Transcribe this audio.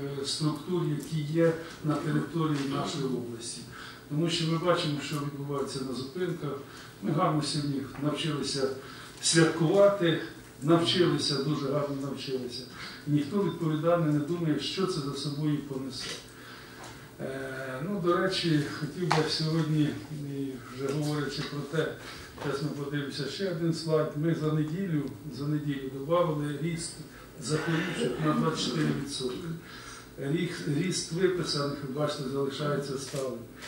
структур, які є на території нашої області. Тому що ми бачимо, що відбувається на зупинках. Ми гарно сьогодні навчилися святкувати, дуже гарно навчилися. Ніхто відповідально не думає, що це за собою понесе. До речі, хотів би сьогодні, вже говорячи про те, зараз ми подивимося ще один слайд, ми за неділю додали ріст захворюваних на 24%. Ріст виписаних, ви бачите, залишається сталим.